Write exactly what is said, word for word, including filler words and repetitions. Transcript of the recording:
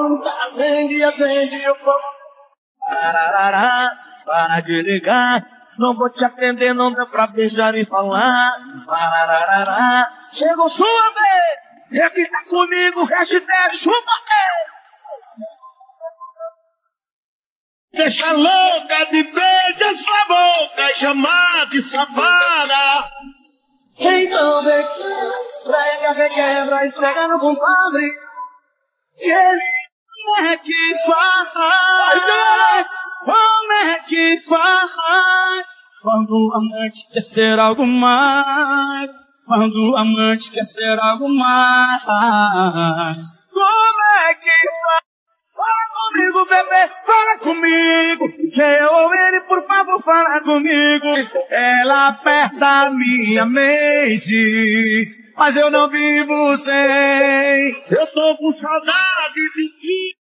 Acende, acende o fogo. Pararará, para de ligar. Não vou te atender, não dá pra beijar e falar. Pararará, chegou sua vez. Repita comigo, hashtag chupa. Deixa louca de beija sua boca e chamar de safada. Então vem cá, esfrega, requebra, esfrega no compadre. E ele é que faz, como é que faz? Quando o amante quer ser algo mais, quando o amante quer ser algo mais. Como é que faz? Fala comigo, bebê, fala comigo. Quem ou ele, por favor, fala comigo. Ela aperta minha mente, mas eu não vivo sem. Eu tô com saudade de ti.